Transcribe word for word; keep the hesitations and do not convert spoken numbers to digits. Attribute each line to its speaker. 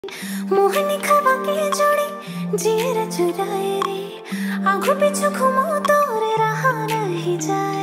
Speaker 1: मोहनी खवा के जोड़ी जीर चुराए रे, आंखों पीछू घूमो तो रे रहा नहीं जाए।